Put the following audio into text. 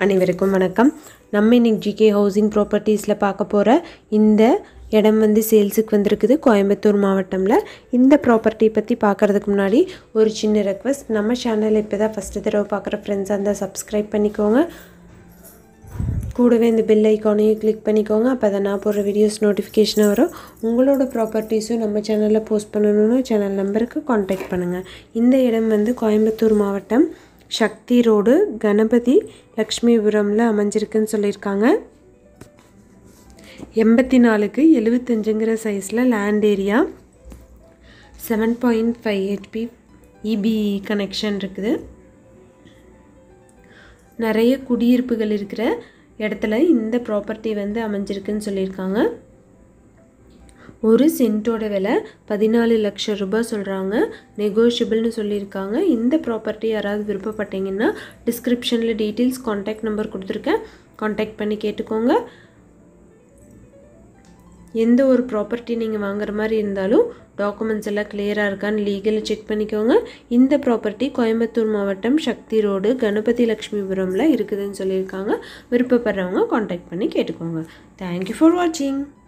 அனைவருக்கும் வணக்கம். நம்ம இன்னைக்கு ஜிகே ஹவுசிங் ப்ராப்பர்ட்டிஸில் பார்க்க போகிற இந்த இடம் வந்து சேல்ஸுக்கு வந்திருக்குது கோயம்புத்தூர் மாவட்டமில். இந்த ப்ராப்பர்ட்டி பற்றி பார்க்குறதுக்கு முன்னாடி ஒரு சின்ன ரெக்வஸ்ட், நம்ம சேனலில் இப்போ தான் ஃபஸ்ட்டு தடவை பார்க்குற ஃப்ரெண்ட்ஸாக இருந்தால் சப்ஸ்கிரைப் பண்ணிக்கோங்க. கூடவே இந்த பெல் ஐக்கானையும் கிளிக் பண்ணிக்கோங்க. அப்போ தான் நான் போடுற வீடியோஸ் நோட்டிஃபிகேஷன் வரும். உங்களோட ப்ராப்பர்ட்டிஸும் நம்ம சேனலில் போஸ்ட் பண்ணணும்னு சேனல் நம்பருக்கு காண்டாக்ட் பண்ணுங்கள். இந்த இடம் வந்து கோயம்புத்தூர் மாவட்டம் சக்தி ரோடு கணபதி லக்ஷ்மிபுரமில் அமைஞ்சிருக்குன்னு சொல்லியிருக்காங்க. 84க்கு 75ங்கிற சைஸில் land area, 7.5 HP EB connection இருக்குது. நிறைய குடியிருப்புகள் இருக்கிற இடத்துல இந்த ப்ராப்பர்ட்டி வந்து அமைஞ்சிருக்குன்னு சொல்லியிருக்காங்க. ஒரு சென்ட்டோட விலை 14 லட்சம் ரூபாய் சொல்கிறாங்க. நெகோஷியபிள்னு சொல்லியிருக்காங்க. இந்த ப்ராப்பர்ட்டி யாராவது விருப்பப்பட்டீங்கன்னா டிஸ்கிரிப்ஷனில் டீட்டெயில்ஸ் காண்டாக்ட் நம்பர் கொடுத்துருக்கேன், காண்டாக்ட் பண்ணி கேட்டுக்கோங்க. எந்த ஒரு ப்ராப்பர்ட்டி நீங்கள் வாங்குற மாதிரி இருந்தாலும் டாக்குமெண்ட்ஸ் எல்லாம் கிளியராக இருக்கான்னு லீகலை செக் பண்ணிக்கோங்க. இந்த ப்ராப்பர்ட்டி கோயம்புத்தூர் மாவட்டம் சக்தி ரோடு கணபதி லக்ஷ்மிபுரமில் இருக்குதுன்னு சொல்லியிருக்காங்க. விருப்பப்படுறவங்க காண்டாக்ட் பண்ணி கேட்டுக்கோங்க. தேங்க்யூ ஃபார் வாட்சிங்.